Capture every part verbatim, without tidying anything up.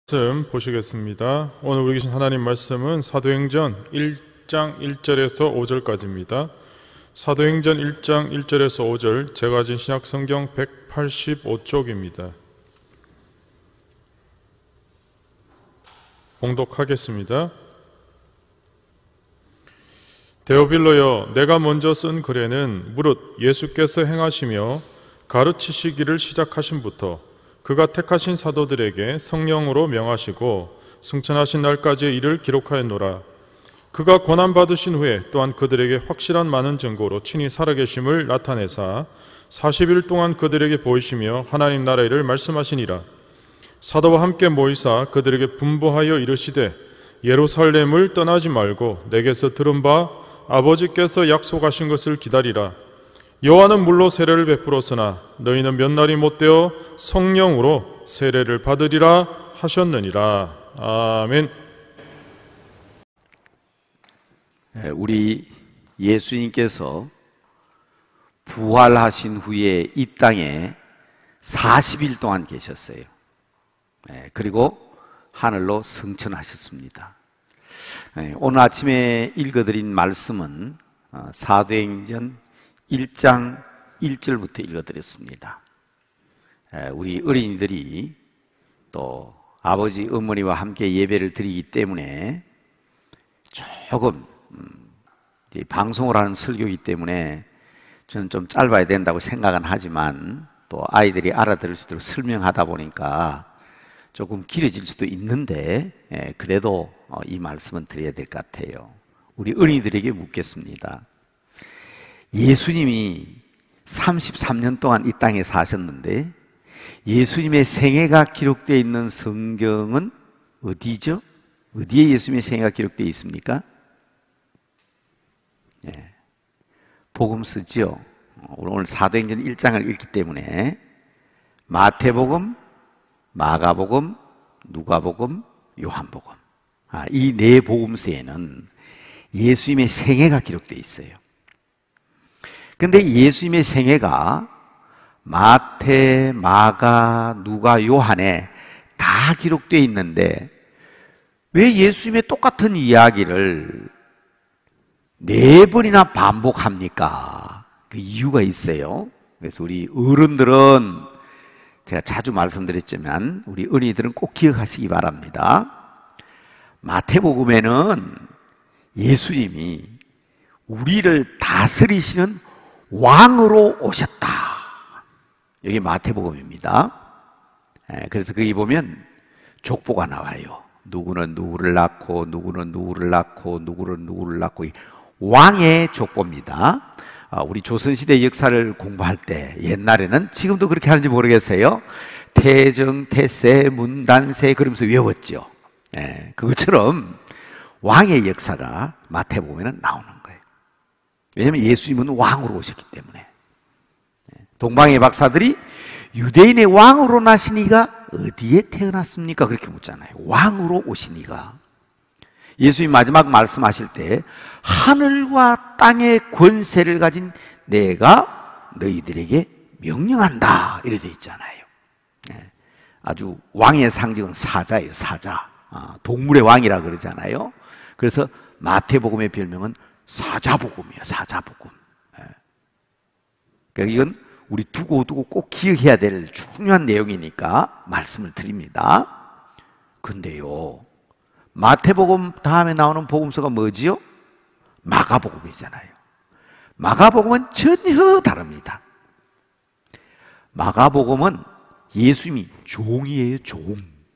말씀 보시겠습니다. 오늘 우리 계신 하나님 말씀은 사도행전 일 장 일 절에서 오 절까지입니다. 사도행전 일 장 일 절에서 오 절, 제가 가진 신약 성경 백팔십오 쪽입니다. 봉독하겠습니다. 데오빌로여, 내가 먼저 쓴 글에는 무릇 예수께서 행하시며 가르치시기를 시작하신부터 그가 택하신 사도들에게 성령으로 명하시고 승천하신 날까지의 일을 기록하였노라. 그가 고난받으신 후에 또한 그들에게 확실한 많은 증거로 친히 살아계심을 나타내사 사십 일 동안 그들에게 보이시며 하나님 나라의 일을 말씀하시니라. 사도와 함께 모이사 그들에게 분부하여 이르시되 예루살렘을 떠나지 말고 내게서 들은 바 아버지께서 약속하신 것을 기다리라. 요한은 물로 세례를 베풀었으나 너희는 몇 날이 못되어 성령으로 세례를 받으리라 하셨느니라. 아멘. 우리 예수님께서 부활하신 후에 이 땅에 사십 일 동안 계셨어요. 그리고 하늘로 승천하셨습니다. 오늘 아침에 읽어드린 말씀은 사도행전 일 장 일 절부터 읽어드렸습니다. 우리 어린이들이 또 아버지 어머니와 함께 예배를 드리기 때문에 조금 방송을 하는 설교이기 때문에 저는 좀 짧아야 된다고 생각은 하지만 또 아이들이 알아들을 수 있도록 설명하다 보니까 조금 길어질 수도 있는데 그래도 이 말씀은 드려야 될 것 같아요. 우리 어린이들에게 묻겠습니다. 예수님이 삼십삼 년 동안 이 땅에 사셨는데 예수님의 생애가 기록되어 있는 성경은 어디죠? 어디에 예수님의 생애가 기록되어 있습니까? 예. 복음 쓰죠. 오늘 사도행전 일 장을 읽기 때문에 마태복음, 마가복음, 누가복음, 요한복음, 아, 이 네 복음서에는 예수님의 생애가 기록되어 있어요. 근데 예수님의 생애가 마태, 마가, 누가, 요한에 다 기록되어 있는데 왜 예수님의 똑같은 이야기를 네 번이나 반복합니까? 그 이유가 있어요. 그래서 우리 어른들은 제가 자주 말씀드렸지만 우리 어린이들은 꼭 기억하시기 바랍니다. 마태복음에는 예수님이 우리를 다스리시는 왕으로 오셨다. 여기 마태복음입니다. 그래서 거기 보면 족보가 나와요. 누구는 누구를 낳고 누구는 누구를 낳고 누구는 누구를 낳고 왕의 족보입니다. 우리 조선시대 역사를 공부할 때 옛날에는 지금도 그렇게 하는지 모르겠어요. 태정, 태세, 문단세 그러면서 외웠죠. 그것처럼 왕의 역사가 마태복음에는 나오는 거예요. 왜냐하면 예수님은 왕으로 오셨기 때문에. 동방의 박사들이 유대인의 왕으로 나신 이가 어디에 태어났습니까? 그렇게 묻잖아요. 왕으로 오신 이가. 예수님 마지막 말씀하실 때 하늘과 땅의 권세를 가진 내가 너희들에게 명령한다 이렇게 되어 있잖아요. 아주 왕의 상징은 사자예요. 사자. 동물의 왕이라 그러잖아요. 그래서 마태복음의 별명은 사자복음이에요. 사자복음. 그러니까 이건 우리 두고 두고 꼭 기억해야 될 중요한 내용이니까 말씀을 드립니다. 근데요, 마태복음 다음에 나오는 복음서가 뭐지요? 마가복음이잖아요. 마가복음은 전혀 다릅니다. 마가복음은 예수님이 종이에요. 종.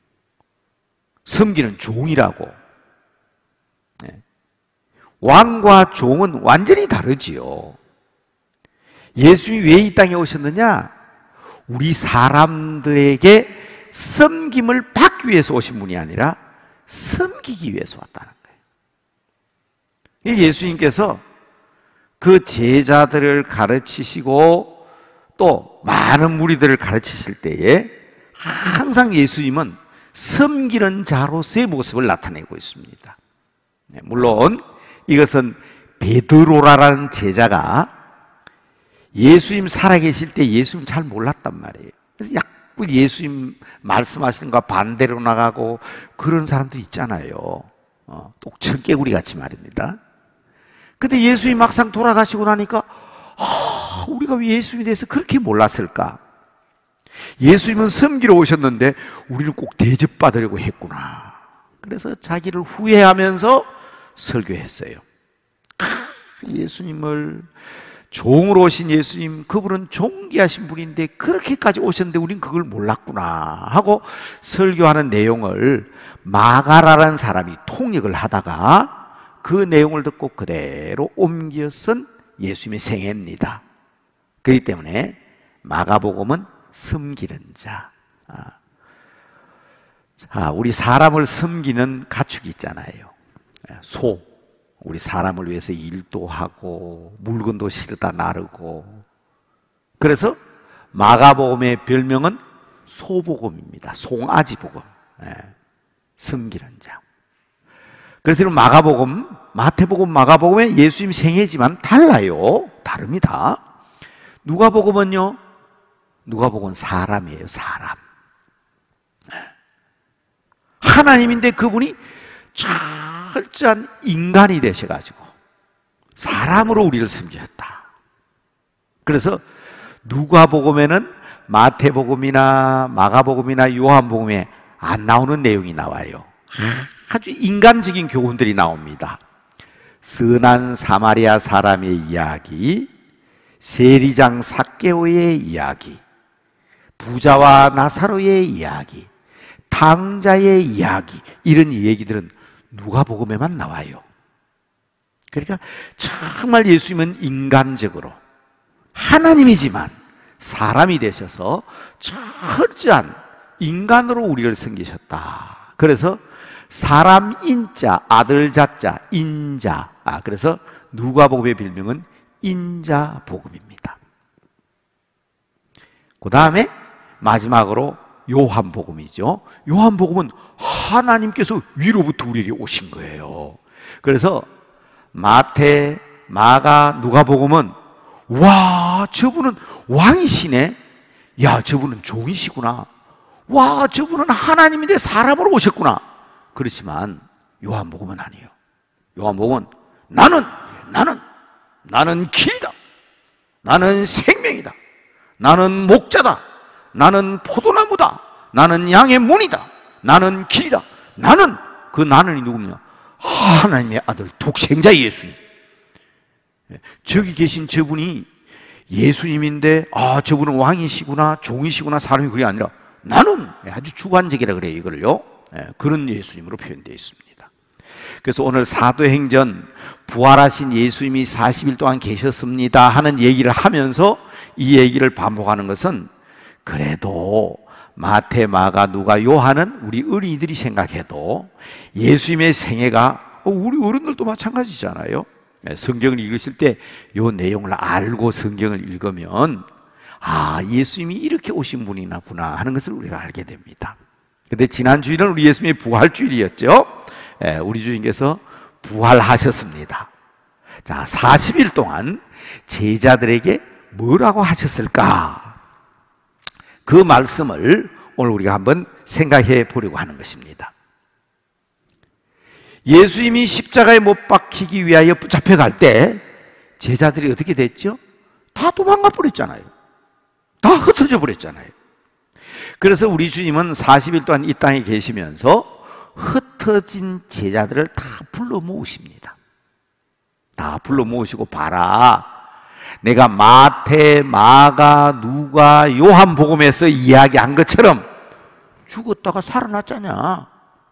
섬기는 종이라고. 왕과 종은 완전히 다르지요. 예수님이 왜 이 땅에 오셨느냐? 우리 사람들에게 섬김을 받기 위해서 오신 분이 아니라 섬기기 위해서 왔다는 거예요. 예수님께서 그 제자들을 가르치시고 또 많은 무리들을 가르치실 때에 항상 예수님은 섬기는 자로서의 모습을 나타내고 있습니다. 물론 이것은 베드로라는 제자가 예수님 살아계실 때 예수님 잘 몰랐단 말이에요. 그래서 예수님 말씀하시는 거 반대로 나가고 그런 사람들 있잖아요. 어, 똑천개구리 같이 말입니다. 근데 예수님 막상 돌아가시고 나니까 아, 우리가 왜 예수님에 대해서 그렇게 몰랐을까? 예수님은 섬기러 오셨는데 우리는 꼭 대접받으려고 했구나. 그래서 자기를 후회하면서 설교했어요. 아, 예수님을 종으로 오신 예수님, 그분은 존귀하신 분인데 그렇게까지 오셨는데 우린 그걸 몰랐구나 하고 설교하는 내용을 마가라는 사람이 통역을 하다가 그 내용을 듣고 그대로 옮겨 쓴 예수님의 생애입니다. 그렇기 때문에 마가복음은 섬기는 자. 자, 우리 사람을 섬기는 가축이 있잖아요. 소. 우리 사람을 위해서 일도 하고 물건도 실어다 나르고. 그래서 마가복음의 별명은 소복음입니다. 송아지복음. 예, 섬기는 자. 그래서 마가복음, 마태복음, 마가복음의 예수님 생애지만 달라요. 다릅니다. 누가복음은요, 누가복음은 사람이에요. 사람. 하나님인데 그분이 철저한 인간이 되셔가지고 사람으로 우리를 섬기셨다. 그래서 누가복음에는 마태복음이나 마가복음이나 요한복음에 안 나오는 내용이 나와요. 아주 인간적인 교훈들이 나옵니다. 선한 사마리아 사람의 이야기, 세리장 삭개오의 이야기, 부자와 나사로의 이야기, 탕자의 이야기, 이런 얘기들은 누가복음에만 나와요. 그러니까 정말 예수님은 인간적으로 하나님이지만 사람이 되셔서 철저한 인간으로 우리를 섬기셨다. 그래서 사람 인자, 아들 자자, 인자. 아, 그래서 누가복음의 별명은 인자복음입니다. 그 다음에 마지막으로 요한복음이죠. 요한복음은 하나님께서 위로부터 우리에게 오신 거예요. 그래서 마태, 마가, 누가복음은 와, 저분은 왕이시네. 야, 저분은 종이시구나. 와, 저분은 하나님인데 사람으로 오셨구나. 그렇지만 요한복음은 아니에요. 요한복음은 나는 나는 나는 길이다. 나는 생명이다. 나는 목자다. 나는 포도나무다. 나는 양의 문이다. 나는 길이다. 나는, 그 나는이 누구냐? 하나님의 아들 독생자 예수님. 저기 계신 저분이 예수님인데 아, 저분은 왕이시구나, 종이시구나, 사람이 그게 아니라 나는, 아주 주관적이라 그래요, 이걸요. 그런 예수님으로 표현되어 있습니다. 그래서 오늘 사도행전 부활하신 예수님이 사십 일 동안 계셨습니다 하는 얘기를 하면서 이 얘기를 반복하는 것은, 그래도 마태, 마가, 누가, 요한은 우리 어린이들이 생각해도 예수님의 생애가 우리 어른들도 마찬가지잖아요. 성경을 읽으실 때 이 내용을 알고 성경을 읽으면 아, 예수님이 이렇게 오신 분이구나 하는 것을 우리가 알게 됩니다. 근데 지난 주일은 우리 예수님의 부활주일이었죠. 우리 주님께서 부활하셨습니다. 자, 사십 일 동안 제자들에게 뭐라고 하셨을까? 그 말씀을 오늘 우리가 한번 생각해 보려고 하는 것입니다. 예수님이 십자가에 못 박히기 위하여 붙잡혀 갈 때 제자들이 어떻게 됐죠? 다 도망가 버렸잖아요. 다 흩어져 버렸잖아요. 그래서 우리 주님은 사십 일 동안 이 땅에 계시면서 흩어진 제자들을 다 불러 모으십니다. 다 불러 모으시고, 봐라, 내가 마태, 마가, 누가, 요한복음에서 이야기한 것처럼 죽었다가 살아났잖냐.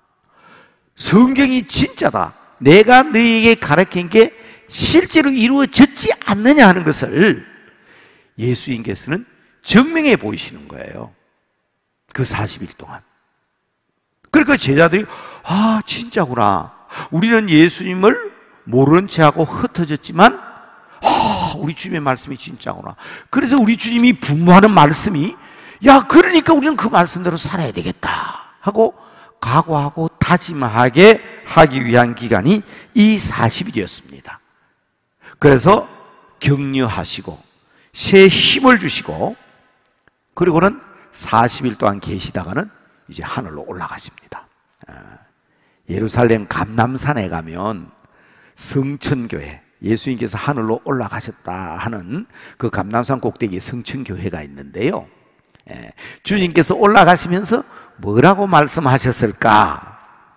성경이 진짜다. 내가 너희에게 가르친 게 실제로 이루어졌지 않느냐 하는 것을 예수님께서는 증명해 보이시는 거예요. 그 사십 일 동안. 그러니까 제자들이 아, 진짜구나. 우리는 예수님을 모른 채하고 흩어졌지만 아, 우리 주님의 말씀이 진짜구나. 그래서 우리 주님이 분부하는 말씀이, 야, 그러니까 우리는 그 말씀대로 살아야 되겠다 하고 각오하고 다짐하게 하기 위한 기간이 이 사십 일이었습니다. 그래서 격려하시고 새 힘을 주시고, 그리고는 사십 일 동안 계시다가는 이제 하늘로 올라가십니다. 예루살렘 감람산에 가면 성천교회, 예수님께서 하늘로 올라가셨다 하는 그 감람산 꼭대기에 성천교회가 있는데요, 주님께서 올라가시면서 뭐라고 말씀하셨을까?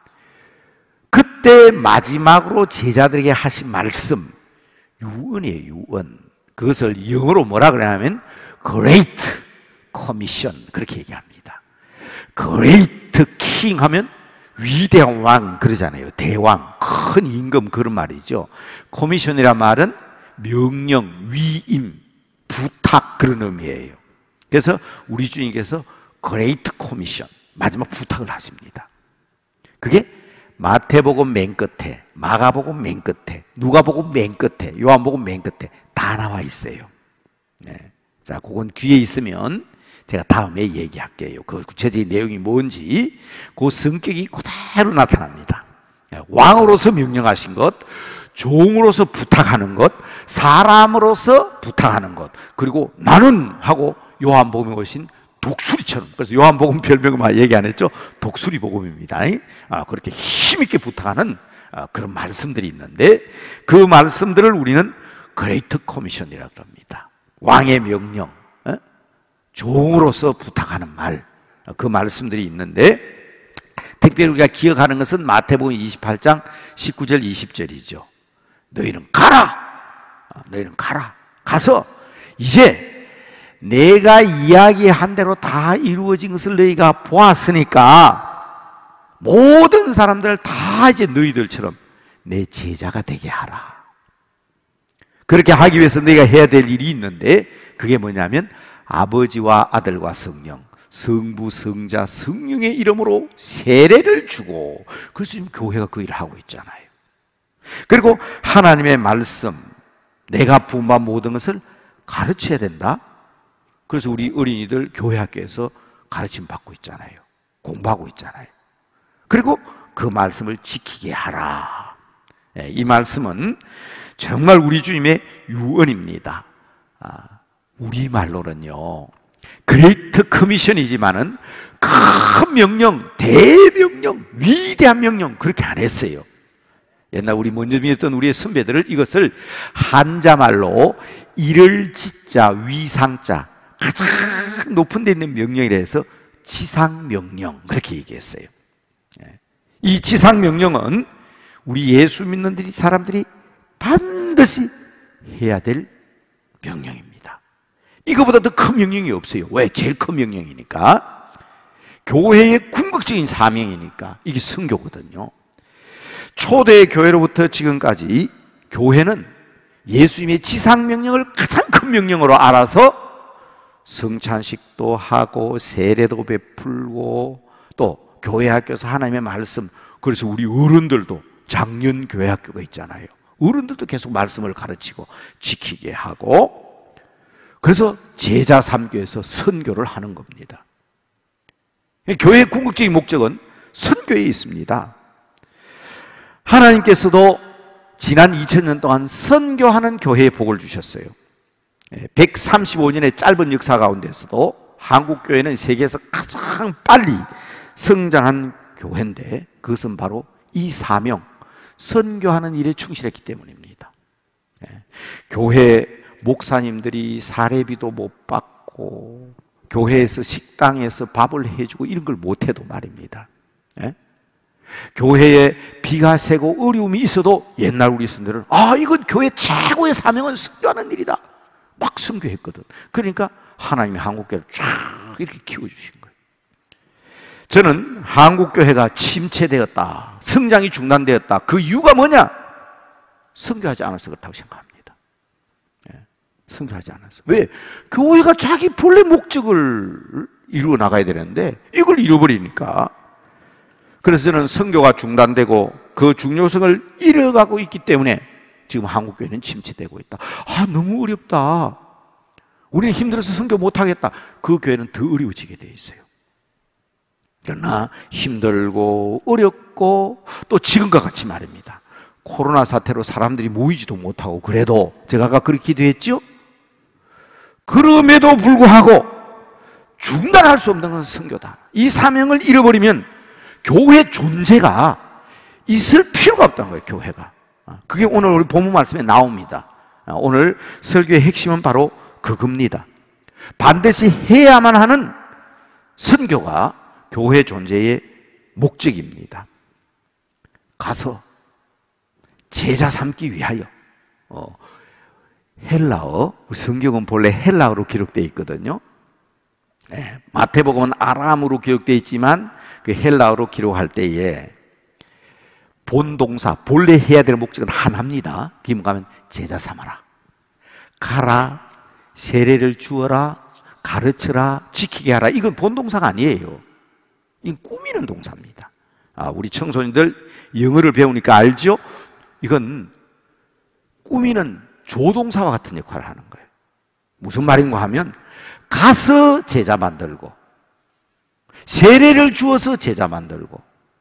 그때 마지막으로 제자들에게 하신 말씀, 유언이에요, 유언. 그것을 영어로 뭐라 그러냐면 Great Commission, 그렇게 얘기합니다. Great King 하면 위대한 왕 그러잖아요. 대왕, 큰 임금, 그런 말이죠. 커미션이란 말은 명령, 위임, 부탁, 그런 의미예요. 그래서 우리 주님께서 Great Commission, 마지막 부탁을 하십니다. 그게 마태복음 맨 끝에, 마가복음 맨 끝에, 누가복음 맨 끝에, 요한복음 맨 끝에 다 나와 있어요. 네. 자, 그건 귀에 있으면 제가 다음에 얘기할게요. 그 구체적인 내용이 뭔지, 그 성격이 그대로 나타납니다. 왕으로서 명령하신 것, 종으로서 부탁하는 것, 사람으로서 부탁하는 것, 그리고 나는 하고 요한복음에 오신 독수리처럼, 그래서 요한복음 별명을 막 얘기 안 했죠? 독수리 복음입니다. 아, 그렇게 힘있게 부탁하는 아, 그런 말씀들이 있는데, 그 말씀들을 우리는 그레이트 커미션이라고 합니다. 왕의 명령, 에? 종으로서 부탁하는 말, 그 말씀들이 있는데, 특별히 우리가 기억하는 것은 마태복음 이십팔 장 십구 절 이십 절이죠. 너희는 가라! 너희는 가라! 가서 이제 내가 이야기한 대로 다 이루어진 것을 너희가 보았으니까 모든 사람들을 다 이제 너희들처럼 내 제자가 되게 하라. 그렇게 하기 위해서 너희가 해야 될 일이 있는데, 그게 뭐냐면 아버지와 아들과 성령, 성부, 성자, 성령의 이름으로 세례를 주고, 그래서 지금 교회가 그 일을 하고 있잖아요. 그리고 하나님의 말씀, 내가 부음한 모든 것을 가르쳐야 된다. 그래서 우리 어린이들 교회 학교에서 가르침 받고 있잖아요. 공부하고 있잖아요. 그리고 그 말씀을 지키게 하라. 이 말씀은 정말 우리 주님의 유언입니다. 우리말로는요, 그레이트 커미션이지만은 큰 명령, 대명령, 위대한 명령, 그렇게 안 했어요. 옛날 우리 먼저 믿었던 우리의 선배들을 이것을 한자말로 이를 지자, 위상자, 가장 높은 데 있는 명령이라 해서 지상명령, 그렇게 얘기했어요. 이 지상명령은 우리 예수 믿는 사람들이 반드시 해야 될 명령입니다. 이거보다 더 큰 명령이 없어요. 왜? 제일 큰 명령이니까. 교회의 궁극적인 사명이니까. 이게 선교거든요. 초대 교회로부터 지금까지 교회는 예수님의 지상명령을 가장 큰 명령으로 알아서 성찬식도 하고 세례도 베풀고 또 교회 학교에서 하나님의 말씀, 그래서 우리 어른들도 작년 교회 학교가 있잖아요. 어른들도 계속 말씀을 가르치고 지키게 하고, 그래서 제자 삼교에서 선교를 하는 겁니다. 교회의 궁극적인 목적은 선교에 있습니다. 하나님께서도 지난 이천 년 동안 선교하는 교회에 복을 주셨어요. 백삼십오 년의 짧은 역사 가운데서도 한국교회는 세계에서 가장 빨리 성장한 교회인데, 그것은 바로 이 사명, 선교하는 일에 충실했기 때문입니다. 교회 목사님들이 사례비도 못 받고 교회에서 식당에서 밥을 해주고 이런 걸 못해도 말입니다. 교회에 비가 새고 어려움이 있어도 옛날 우리 선들은 아, 이건 교회 최고의 사명은 선교하는 일이다, 막 선교했거든. 그러니까 하나님이 한국교회를 쫙 이렇게 키워주신 거예요. 저는 한국교회가 침체되었다, 성장이 중단되었다, 그 이유가 뭐냐? 선교하지 않아서 그렇다고 생각합니다. 선교하지 않아서. 왜? 교회가 자기 본래 목적을 이루어 나가야 되는데 이걸 잃어버리니까. 그래서 저는 선교가 중단되고 그 중요성을 잃어가고 있기 때문에 지금 한국교회는 침체되고 있다. 아, 너무 어렵다, 우리는 힘들어서 선교 못하겠다. 그 교회는 더 어려워지게 돼 있어요. 그러나 힘들고 어렵고 또 지금과 같이 말입니다, 코로나 사태로 사람들이 모이지도 못하고, 그래도 제가 아까 그렇게 기도했죠? 그럼에도 불구하고 중단할 수 없는 것은 선교다. 이 사명을 잃어버리면 교회 존재가 있을 필요가 없다는 거예요. 교회가. 그게 오늘 우리 본문 말씀에 나옵니다. 오늘 설교의 핵심은 바로 그겁니다. 반드시 해야만 하는 선교가 교회 존재의 목적입니다. 가서 제자 삼기 위하여. 어, 헬라어, 성경은 본래 헬라어로 기록되어 있거든요. 네, 마태복음은 아람어로 기록되어 있지만 그 헬라어로 기록할 때에 본동사, 본래 해야 될 목적은 하나입니다. 뒤에 가면 제자 삼아라. 가라, 세례를 주어라, 가르쳐라, 지키게 하라. 이건 본동사가 아니에요. 이건 꾸미는 동사입니다. 아, 우리 청소년들 영어를 배우니까 알죠? 이건 꾸미는 조동사와 같은 역할을 하는 거예요. 무슨 말인가 하면 가서 제자 만들고 세례를 주어서 제자 만들고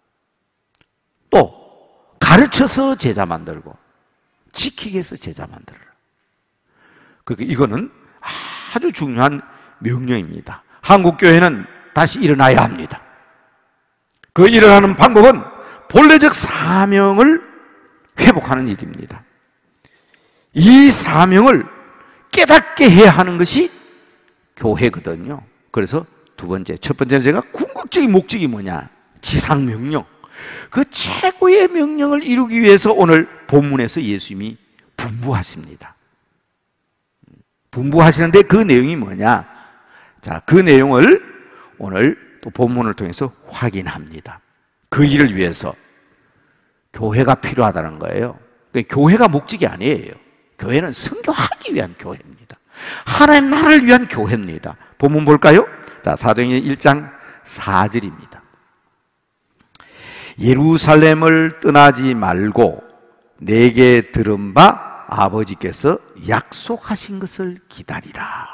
또 가르쳐서 제자 만들고 지키게 해서 제자 만들어라. 그러니까 이거는 아주 중요한 명령입니다. 한국교회는 다시 일어나야 합니다. 그 일어나는 방법은 본래적 사명을 회복하는 일입니다. 이 사명을 깨닫게 해야 하는 것이 교회거든요. 그래서 두 번째, 첫 번째는 제가 궁극적인 목적이 뭐냐? 지상명령. 그 최고의 명령을 이루기 위해서 오늘 본문에서 예수님이 분부하십니다. 분부하시는데 그 내용이 뭐냐? 자, 그 내용을 오늘 또 본문을 통해서 확인합니다. 그 일을 위해서 교회가 필요하다는 거예요. 그러니까 교회가 목적이 아니에요. 교회는 선교하기 위한 교회입니다. 하나님 나라를 위한 교회입니다. 본문 볼까요? 자, 사도행전 일 장 사 절입니다. 예루살렘을 떠나지 말고 내게 들은 바 아버지께서 약속하신 것을 기다리라.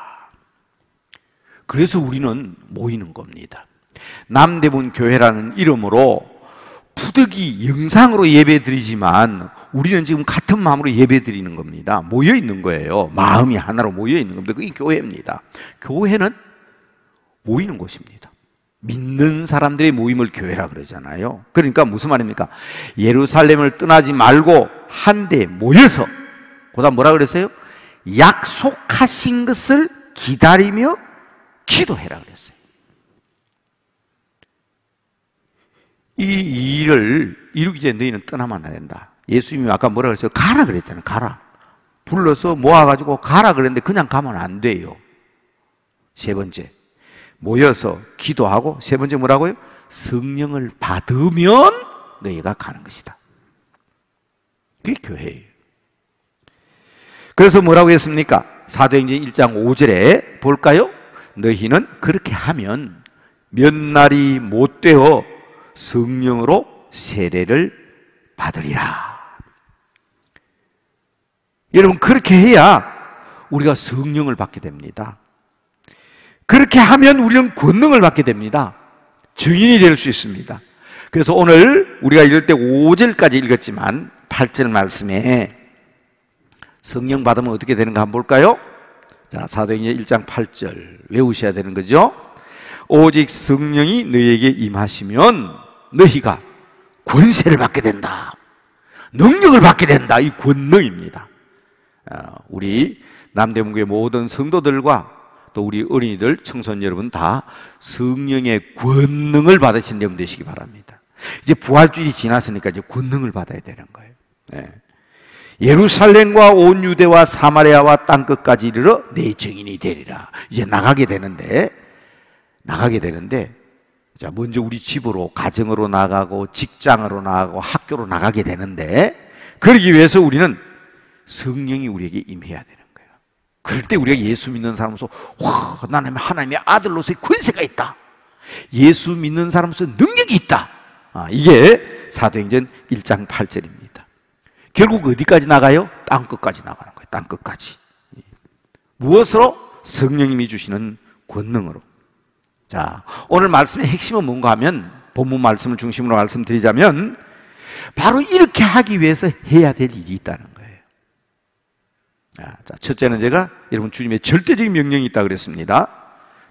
그래서 우리는 모이는 겁니다. 남대문 교회라는 이름으로 부득이 영상으로 예배 드리지만 우리는 지금 같은 마음으로 예배 드리는 겁니다. 모여 있는 거예요. 마음이 하나로 모여 있는 겁니다. 그게 교회입니다. 교회는 모이는 곳입니다. 믿는 사람들의 모임을 교회라 그러잖아요. 그러니까 무슨 말입니까? 예루살렘을 떠나지 말고 한데 모여서, 그다음 뭐라 그랬어요? 약속하신 것을 기다리며 기도해라 그랬어요. 이 일을 이루기 전에 너희는 떠나면 안 된다. 예수님이 아까 뭐라 그랬어요? 가라 그랬잖아요. 가라. 불러서 모아가지고 가라 그랬는데 그냥 가면 안 돼요. 세 번째, 모여서 기도하고, 세 번째 뭐라고요? 성령을 받으면 너희가 가는 것이다. 그게 교회예요. 그래서 뭐라고 했습니까? 사도행전 일 장 오 절에 볼까요? 너희는 그렇게 하면 몇 날이 못 되어 성령으로 세례를 받으리라. 여러분, 그렇게 해야 우리가 성령을 받게 됩니다. 그렇게 하면 우리는 권능을 받게 됩니다. 증인이 될 수 있습니다. 그래서 오늘 우리가 읽을 때 오 절까지 읽었지만 팔 절 말씀에 성령 받으면 어떻게 되는가 한번 볼까요? 자, 사도행전 일 장 팔 절 외우셔야 되는 거죠. 오직 성령이 너희에게 임하시면 너희가 권세를 받게 된다. 능력을 받게 된다. 이 권능입니다. 우리 남대문교회 모든 성도들과 또 우리 어린이들, 청소년 여러분 다 성령의 권능을 받으신 여러분 되시기 바랍니다. 이제 부활주일이 지났으니까 이제 권능을 받아야 되는 거예요. 네. 예루살렘과 온 유대와 사마리아와 땅끝까지 이르러 내 증인이 되리라. 이제 나가게 되는데, 나가게 되는데, 자, 먼저 우리 집으로, 가정으로 나가고, 직장으로 나가고, 학교로 나가게 되는데, 그러기 위해서 우리는 성령이 우리에게 임해야 되는 거예요. 그럴 때 우리가 예수 믿는 사람으로서, 와, 나는 하나님의 아들로서의 권세가 있다. 예수 믿는 사람으로서 능력이 있다. 아, 이게 사도행전 일 장 팔 절입니다. 결국 어디까지 나가요? 땅끝까지 나가는 거예요. 땅끝까지. 무엇으로? 성령님이 주시는 권능으로. 자, 오늘 말씀의 핵심은 뭔가 하면, 본문 말씀을 중심으로 말씀드리자면 바로 이렇게 하기 위해서 해야 될 일이 있다는 거예요. 자, 첫째는 제가 여러분 주님의 절대적인 명령이 있다고 그랬습니다.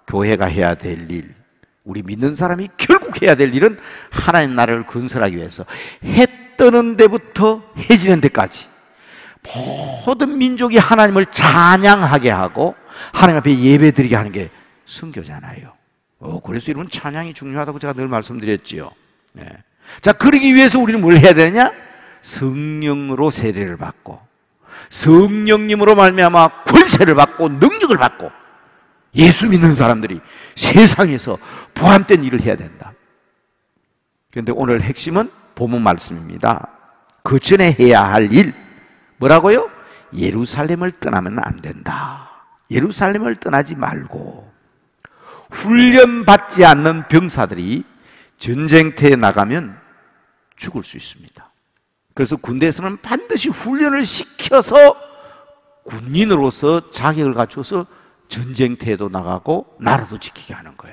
교회가 해야 될 일, 우리 믿는 사람이 결국 해야 될 일은 하나님 나라를 건설하기 위해서 해 뜨는 데부터 해 지는 데까지 모든 민족이 하나님을 찬양하게 하고 하나님 앞에 예배 드리게 하는 게 선교잖아요. 어, 그래서 이런 찬양이 중요하다고 제가 늘 말씀드렸지요. 네. 자, 그러기 위해서 우리는 뭘 해야 되느냐? 성령으로 세례를 받고 성령님으로 말미암아 권세를 받고 능력을 받고 예수 믿는 사람들이 세상에서 보람된 일을 해야 된다. 그런데 오늘 핵심은 본문 말씀입니다. 그 전에 해야 할 일, 뭐라고요? 예루살렘을 떠나면 안 된다. 예루살렘을 떠나지 말고 훈련받지 않는 병사들이 전쟁터에 나가면 죽을 수 있습니다. 그래서 군대에서는 반드시 훈련을 시켜서 군인으로서 자격을 갖춰서 전쟁터에도 나가고 나라도 지키게 하는 거예요.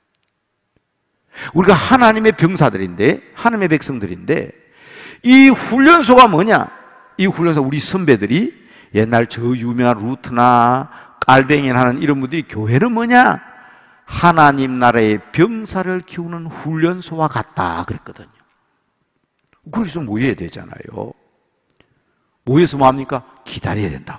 우리가 하나님의 병사들인데, 하나님의 백성들인데, 이 훈련소가 뭐냐? 이 훈련소, 우리 선배들이 옛날 저 유명한 루트나 깔뱅이나 하는 이런 분들이 교회는 뭐냐? 하나님 나라의 병사를 키우는 훈련소와 같다 그랬거든요. 거기서 모여야 되잖아요. 모여서 뭐 합니까? 기다려야 된다고.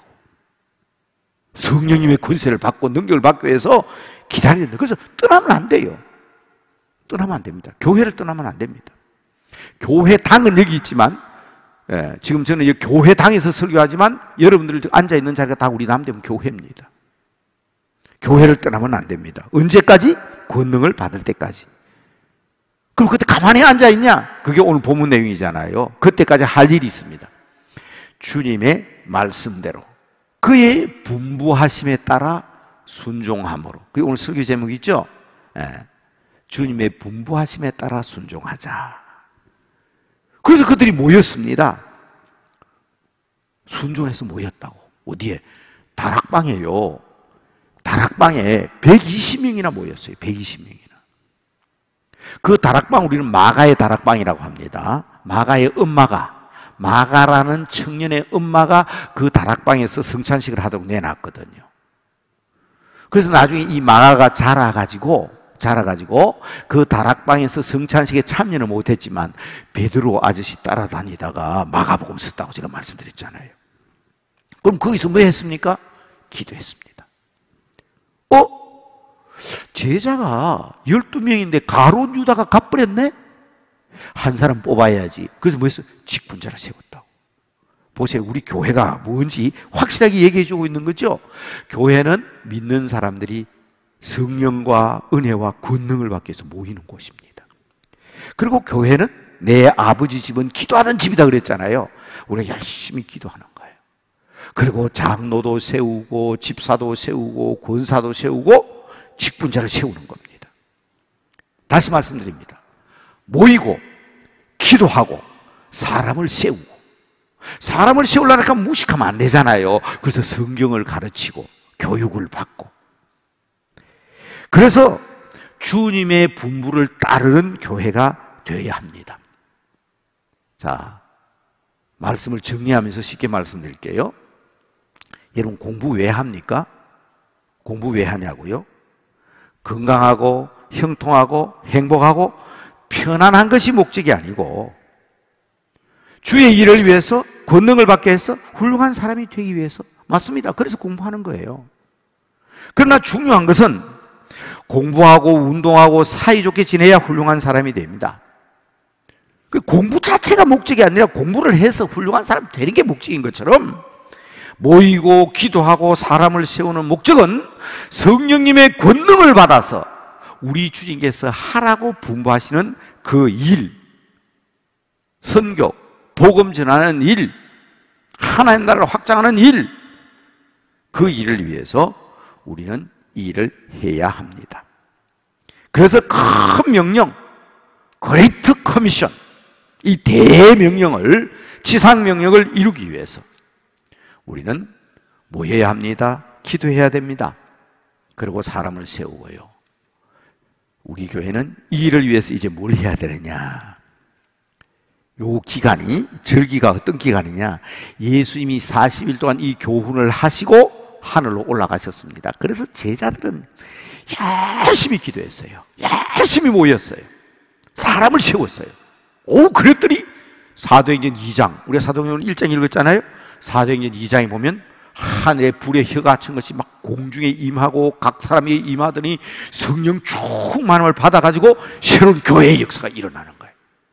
성령님의 권세를 받고 능력을 받기 위해서 기다려야 된다. 그래서 떠나면 안 돼요. 떠나면 안 됩니다. 교회를 떠나면 안 됩니다. 교회당은 여기 있지만, 예, 지금 저는 이 교회당에서 설교하지만 여러분들 앉아있는 자리가 다 우리 남대문 교회입니다. 교회를 떠나면 안 됩니다. 언제까지? 권능을 받을 때까지. 그럼 그때 가만히 앉아있냐? 그게 오늘 본문 내용이잖아요. 그때까지 할 일이 있습니다. 주님의 말씀대로 그의 분부하심에 따라 순종함으로. 그게 오늘 설교 제목이 있죠? 예. 주님의 분부하심에 따라 순종하자. 그래서 그들이 모였습니다. 순종해서 모였다고. 어디에? 다락방이에요. 다락방에 백이십 명이나 모였어요. 백이십 명이나. 그 다락방 우리는 마가의 다락방이라고 합니다. 마가의 엄마가, 마가라는 청년의 엄마가 그 다락방에서 성찬식을 하도록 내놨거든요. 그래서 나중에 이 마가가 자라가지고 자라가지고 그 다락방에서 성찬식에 참여는 못했지만 베드로 아저씨 따라다니다가 마가복음 썼다고 제가 말씀드렸잖아요. 그럼 거기서 뭐 했습니까? 기도했습니다. 어? 제자가 열두 명인데 가룟 유다가 갚버렸네? 한 사람 뽑아야지. 그래서 뭐 했어? 직분자를 세웠다고. 보세요. 우리 교회가 뭔지 확실하게 얘기해 주고 있는 거죠. 교회는 믿는 사람들이 성령과 은혜와 권능을 받기 위해서 모이는 곳입니다. 그리고 교회는 내 아버지 집은 기도하는 집이다 그랬잖아요. 우리가 열심히 기도하는 거예요. 그리고 장로도 세우고 집사도 세우고 권사도 세우고 직분자를 세우는 겁니다. 다시 말씀드립니다. 모이고 기도하고 사람을 세우고. 사람을 세우려니까 무식하면 안 되잖아요. 그래서 성경을 가르치고 교육을 받고. 그래서 주님의 분부를 따르는 교회가 되어야 합니다. 자, 말씀을 정리하면서 쉽게 말씀드릴게요. 여러분 공부 왜 합니까? 공부 왜 하냐고요? 건강하고 형통하고 행복하고 편안한 것이 목적이 아니고 주의 일을 위해서 권능을 받게 해서 훌륭한 사람이 되기 위해서. 맞습니다. 그래서 공부하는 거예요. 그러나 중요한 것은 공부하고 운동하고 사이좋게 지내야 훌륭한 사람이 됩니다. 그 공부 자체가 목적이 아니라 공부를 해서 훌륭한 사람 되는 게 목적인 것처럼 모이고 기도하고 사람을 세우는 목적은 성령님의 권능을 받아서 우리 주님께서 하라고 분부하시는 그 일, 선교, 복음 전하는 일, 하나님 나라를 확장하는 일, 그 일을 위해서 우리는 이 일을 해야 합니다. 그래서 큰 명령, 그레이트 커미션, 이 대명령을, 지상명령을 이루기 위해서 우리는 모여야 합니다. 기도해야 됩니다. 그리고 사람을 세우고요. 우리 교회는 이 일을 위해서 이제 뭘 해야 되느냐? 요 기간이, 절기가 어떤 기간이냐? 예수님이 사십 일 동안 이 교훈을 하시고 하늘로 올라가셨습니다. 그래서 제자들은 열심히 기도했어요. 열심히 모였어요. 사람을 세웠어요. 오, 그랬더니 사도행전 이 장, 우리가 사도행전 일 장 읽었잖아요. 사도행전 이 장에 보면 하늘에 불의 혀 같은 것이 막 공중에 임하고 각 사람에게 임하더니 성령 충만함을 받아가지고 새로운 교회의 역사가 일어나는 거예요.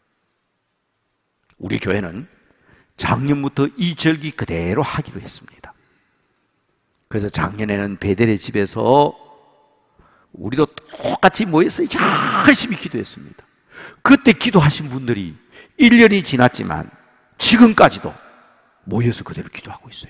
우리 교회는 작년부터 이 절기 그대로 하기로 했습니다. 그래서 작년에는 베델의 집에서 우리도 똑같이 모여서 열심히 기도했습니다. 그때 기도하신 분들이 일 년이 지났지만 지금까지도 모여서 그대로 기도하고 있어요.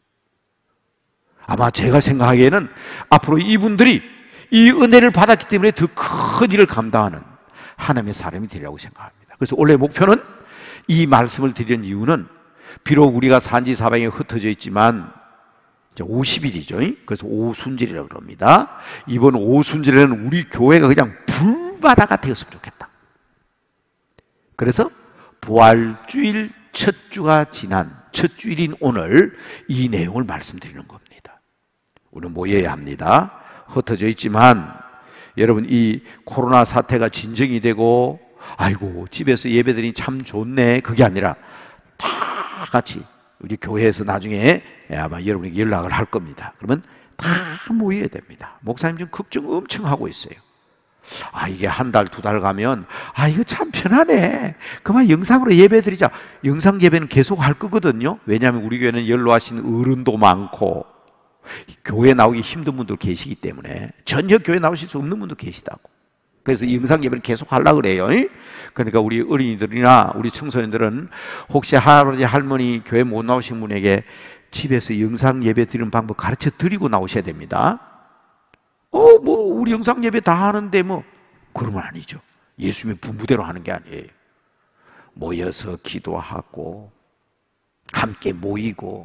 아마 제가 생각하기에는 앞으로 이분들이 이 은혜를 받았기 때문에 더 큰 일을 감당하는 하나님의 사람이 되리라고 생각합니다. 그래서 원래 목표는, 이 말씀을 드리는 이유는, 비록 우리가 산지 사방에 흩어져 있지만 이제 오십 일이죠. 그래서 오순절이라고 그럽니다. 이번 오순절에는 우리 교회가 그냥 불바다가 되었으면 좋겠다. 그래서 부활주일 첫 주가 지난 첫 주일인 오늘 이 내용을 말씀드리는 겁니다. 우리는 모여야 합니다. 흩어져 있지만 여러분, 이 코로나 사태가 진정이 되고 아이고 집에서 예배드리니 참 좋네, 그게 아니라 다 같이 우리 교회에서 나중에 아마 여러분에게 연락을 할 겁니다. 그러면 다 모여야 됩니다. 목사님 지금 걱정 엄청 하고 있어요. 아, 이게 한 달, 두 달 가면 아, 이거 참 편하네, 그만 영상으로 예배 드리자. 영상 예배는 계속 할 거거든요. 왜냐하면 우리 교회는 연로하신 어른도 많고 교회 나오기 힘든 분도 계시기 때문에, 전혀 교회 나오실 수 없는 분도 계시다고. 그래서 영상 예배를 계속 하려고 그래요. 그러니까 우리 어린이들이나 우리 청소년들은 혹시 할아버지 할머니 교회 못 나오신 분에게 집에서 영상 예배 드리는 방법 가르쳐 드리고 나오셔야 됩니다. 어, 뭐 우리 영상 예배 다 하는데 뭐, 그러면 아니죠. 예수님의 분부대로 하는 게 아니에요. 모여서 기도하고 함께 모이고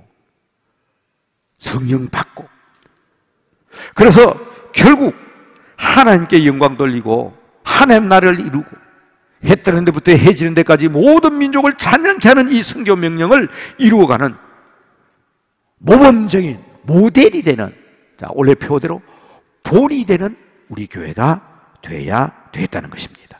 성령 받고, 그래서 결국 하나님께 영광 돌리고 하나님 나라를 이루고 해 뜨는 데부터 해 지는 데까지 모든 민족을 찬양케 하는 이 선교 명령을 이루어가는 모범적인 모델이 되는, 자, 원래 표대로 본이 되는 우리 교회가 돼야 되겠다는 것입니다.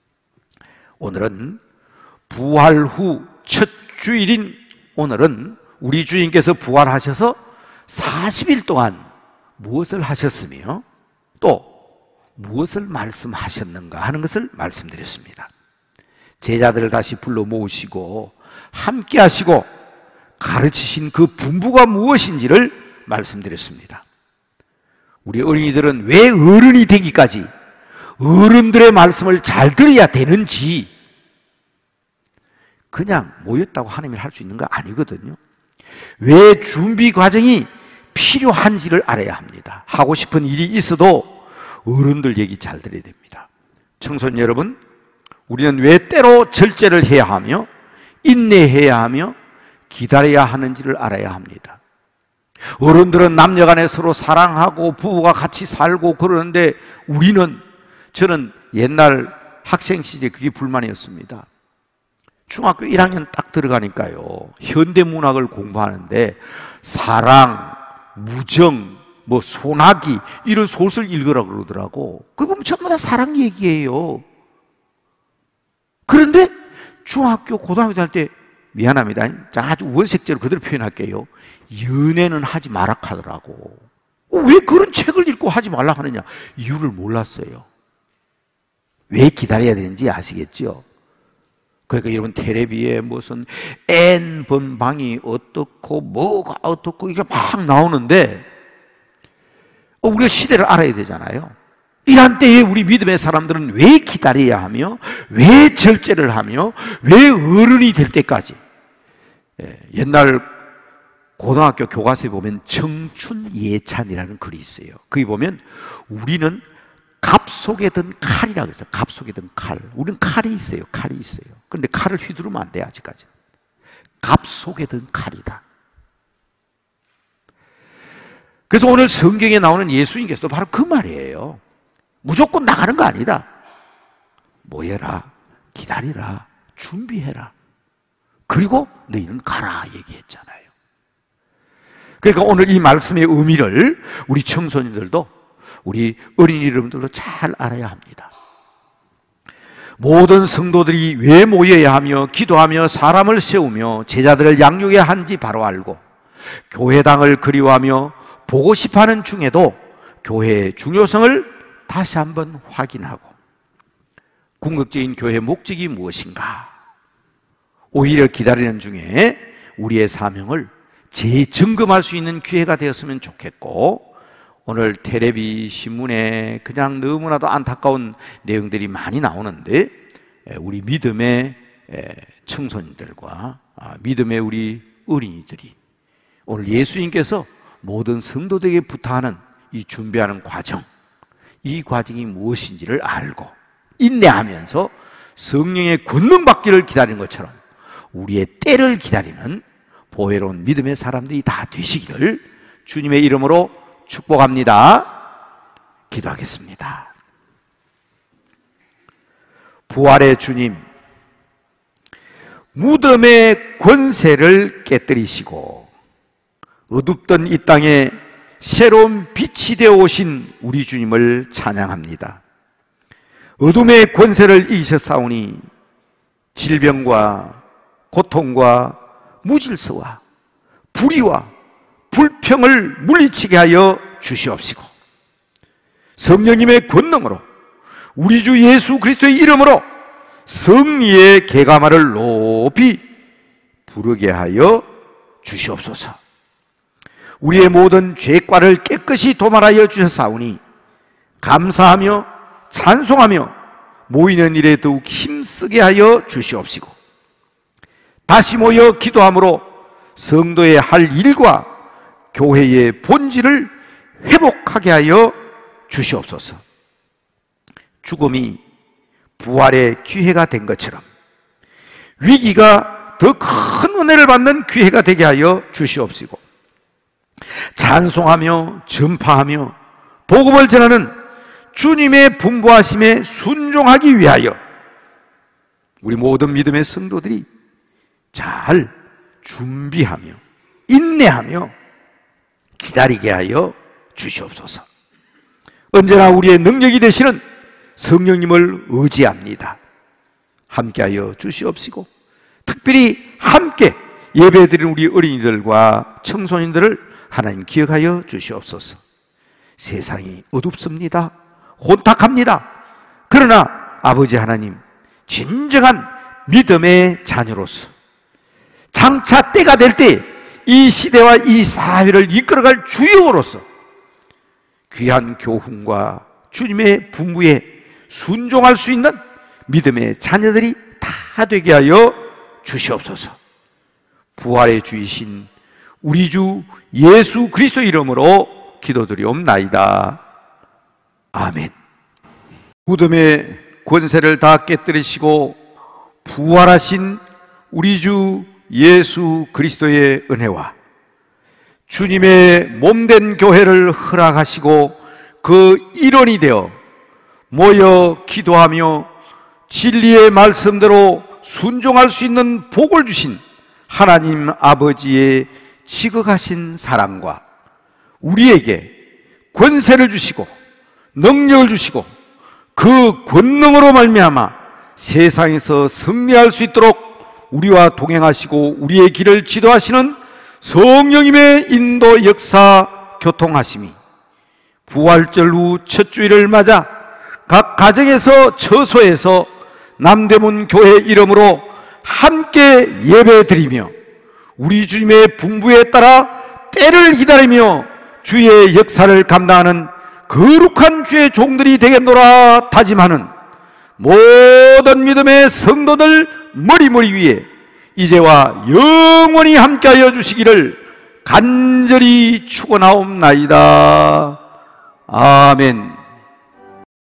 오늘은 부활 후 첫 주일인 오늘은 우리 주님께서 부활하셔서 사십 일 동안 무엇을 하셨으며 또 무엇을 말씀하셨는가 하는 것을 말씀드렸습니다. 제자들을 다시 불러 모으시고 함께 하시고 가르치신 그 분부가 무엇인지를 말씀드렸습니다. 우리 어린이들은 왜 어른이 되기까지 어른들의 말씀을 잘 들어야 되는지, 그냥 모였다고 하나님이 할 수 있는 거 아니거든요. 왜 준비 과정이 필요한지를 알아야 합니다. 하고 싶은 일이 있어도 어른들 얘기 잘 들어야 됩니다. 청소년 여러분, 우리는 왜 때로 절제를 해야 하며 인내해야 하며 기다려야 하는지를 알아야 합니다. 어른들은 남녀간에 서로 사랑하고 부부가 같이 살고 그러는데 우리는, 저는 옛날 학생 시절에 그게 불만이었습니다. 중학교 일 학년 딱 들어가니까요, 현대문학을 공부하는데 사랑, 무정, 뭐 소나기 이런 소설 읽으라고 그러더라고. 그거 보면 전부 다 사랑 얘기예요. 그런데 중학교, 고등학교 다닐 때, 미안합니다, 아주 원색적으로 그대로 표현할게요, 연애는 하지 마라 하더라고. 왜 그런 책을 읽고 하지 말라 하느냐? 이유를 몰랐어요. 왜 기다려야 되는지 아시겠죠? 그러니까 여러분, 텔레비에 무슨 N번 방이 어떻고 뭐가 어떻고 이게 막 나오는데 우리가 시대를 알아야 되잖아요. 이런 때에 우리 믿음의 사람들은 왜 기다려야 하며 왜 절제를 하며 왜 어른이 될 때까지, 옛날 고등학교 교과서에 보면 청춘 예찬이라는 글이 있어요. 거기 보면 우리는 갑 속에 든 칼이라고 해서, 갑 속에 든 칼, 우리는 칼이 있어요. 칼이 있어요. 그런데 칼을 휘두르면 안 돼. 아직까지 갑 속에 든 칼이다. 그래서 오늘 성경에 나오는 예수님께서도 바로 그 말이에요. 무조건 나가는 거 아니다. 모여라, 기다리라, 준비해라, 그리고 너희는 가라 얘기했잖아요. 그러니까 오늘 이 말씀의 의미를 우리 청소년들도 우리 어린이 여러분들도 잘 알아야 합니다. 모든 성도들이 왜 모여야 하며 기도하며 사람을 세우며 제자들을 양육해야 하는지 바로 알고 교회당을 그리워하며 보고 싶어하는 중에도 교회의 중요성을 다시 한번 확인하고 궁극적인 교회의 목적이 무엇인가, 오히려 기다리는 중에 우리의 사명을 재점검할 수 있는 기회가 되었으면 좋겠고, 오늘 텔레비 신문에 그냥 너무나도 안타까운 내용들이 많이 나오는데 우리 믿음의 청소년들과 믿음의 우리 어린이들이 오늘 예수님께서 모든 성도들에게 부탁하는 이 준비하는 과정, 이 과정이 무엇인지를 알고 인내하면서 성령의 권능 받기를 기다리는 것처럼 우리의 때를 기다리는 보혜로운 믿음의 사람들이 다 되시기를 주님의 이름으로 축복합니다. 기도하겠습니다. 부활의 주님, 무덤의 권세를 깨뜨리시고 어둡던 이 땅에 새로운 빛이 되어 오신 우리 주님을 찬양합니다. 어둠의 권세를 이기셨사오니 질병과 고통과 무질서와 불의와 불평을 물리치게 하여 주시옵시고 성령님의 권능으로 우리 주 예수 그리스도의 이름으로 승리의 계가마를 높이 부르게 하여 주시옵소서. 우리의 모든 죄과를 깨끗이 도말하여 주셨사오니 감사하며 찬송하며 모이는 일에 더욱 힘쓰게 하여 주시옵시고 다시 모여 기도함으로 성도의 할 일과 교회의 본질을 회복하게 하여 주시옵소서. 죽음이 부활의 기회가 된 것처럼 위기가 더 큰 은혜를 받는 기회가 되게 하여 주시옵시고 찬송하며 전파하며 복음을 전하는 주님의 분부하심에 순종하기 위하여 우리 모든 믿음의 성도들이 잘 준비하며 인내하며 기다리게 하여 주시옵소서. 언제나 우리의 능력이 되시는 성령님을 의지합니다. 함께하여 주시옵시고 특별히 함께 예배드리는 우리 어린이들과 청소년들을 하나님 기억하여 주시옵소서. 세상이 어둡습니다. 혼탁합니다. 그러나 아버지 하나님, 진정한 믿음의 자녀로서 장차 때가 될 때 이 시대와 이 사회를 이끌어갈 주역으로서 귀한 교훈과 주님의 분부에 순종할 수 있는 믿음의 자녀들이 다 되게 하여 주시옵소서. 부활의 주이신 우리 주 예수 그리스도 이름으로 기도드리옵나이다. 아멘. 무덤의 권세를 다 깨뜨리시고 부활하신 우리 주 예수 그리스도의 은혜와 주님의 몸된 교회를 허락하시고 그 일원이 되어 모여 기도하며 진리의 말씀대로 순종할 수 있는 복을 주신 하나님 아버지의 지극하신 사랑과 우리에게 권세를 주시고 능력을 주시고 그 권능으로 말미암아 세상에서 승리할 수 있도록 우리와 동행하시고 우리의 길을 지도하시는 성령님의 인도 역사 교통하심이 부활절 후 첫 주일을 맞아 각 가정에서 처소에서 남대문 교회 이름으로 함께 예배드리며 우리 주님의 분부에 따라 때를 기다리며 주의 역사를 감당하는 거룩한 주의 종들이 되겠노라 다짐하는 모든 믿음의 성도들 머리머리 위에 이제와 영원히 함께하여 주시기를 간절히 축원하옵나이다. 아멘.